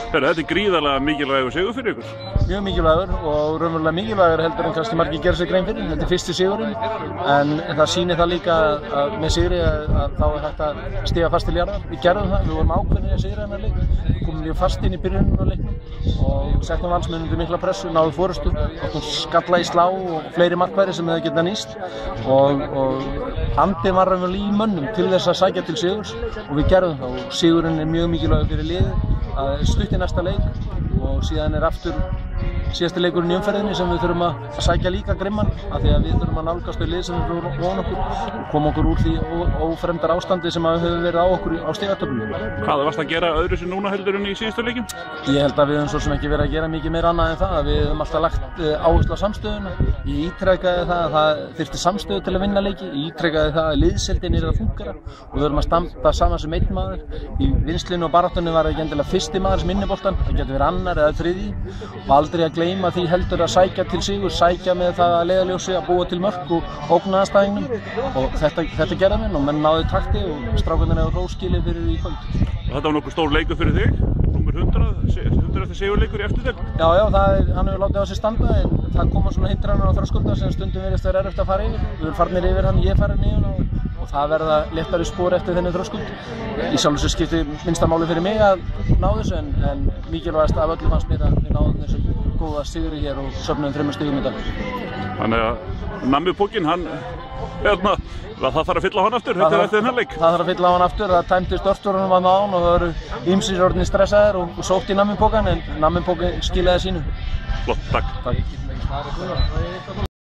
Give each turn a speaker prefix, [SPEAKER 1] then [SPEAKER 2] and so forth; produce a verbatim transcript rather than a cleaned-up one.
[SPEAKER 1] Þetta er gríðarlega mikilvægur sigur fyrir ykkur.
[SPEAKER 2] Mjög mikilvægur og raunverulega mikilvægur heldur en kannski margir gera sig grein fyrir. Þetta er fyrsti sigurinn en það sýnir það líka að með sigri að, að þá er hægt að stiga fast til jarðar. Við gerðum það, við vorum ákveðnir að sigra þennan leik. Við komum mjög fast inn í byrjunin á leiknum og settum Valsmenn undir mikla pressu, náðu forystu, áttum skalla í slá og fleiri markværi sem þeir geta nýst og, og andinn var raunverulega í mönnum til þess að sækja til sigurs og við gerðum það og sigurinn er mjög mikilvægur fyrir liðið að stutt í næsta leik og síðan er aftur síðasti leikurinn í umferðinni sem við þurfum að sækja líka grimman af því að við þurfum að nálgast við lið sem við þurfum von okkur og koma okkur úr því ófremdar ástandi sem að hefur verið á okkur á stigatöflunum.
[SPEAKER 1] Hvað varst að gera öðru sem núna heldur en í síðustu leikin?
[SPEAKER 2] Ég held að við höfum svo sem ekki verið að gera mikið meira annað en það. Við höfum alltaf lagt áherslu á samstöðuna. Ég ítrekaði það að það þyrfti samstöðu til að vinna leiki. Ég ítrekaði það að liðsheildin er að fúnkera og við höfum að standa saman sem einn maður. Í vinslinu og baráttunni var ekki endilega fyrsti maður sem inni boltann. Það getur verið annar eða þriðji og aldrei að gleyma því heldur að sækja til sigur, sækja með það að leiðarljósi að búa til mörk og ógna andstæðingnum og þetta, þetta gerði menn og menn náðu takti og strákarnir hefur hróskilið fyrir í kvöld.
[SPEAKER 1] Þetta var nokkuð stór leikur fyrir þig, númer hundrað, hundraðasti sigurleikur í eftirtekt.
[SPEAKER 2] Já, já, það er, hann hefur látið á sig standa en það koma svona hindranir á þröskuldar sem stundum virðist vera erfitt að fara yfir. Við erum farnir yfir hann, ég farið niður og, og það verða léttari spor eftir þenni þröskuld. Í sjálfu sér skipti minnsta máli fyrir mig að ná þessu en, en mikilvægast af öllum fannst mér að við náðum þessu góða sigri hér og söfnum þremur stigum í dag.
[SPEAKER 1] Þannig að Nammipokinn, hann, hérna, það þarf að fylla á hann aftur, þetta er eftir þennan leik.
[SPEAKER 2] Það þarf að fylla á hann aftur, það tæmdist örturunum að án og það eru ýmsir orðnir stressaðir og, og sótt í Nammipokkan en Nammipokinn skilaði sínu.
[SPEAKER 1] Flott, takk.
[SPEAKER 2] Takk.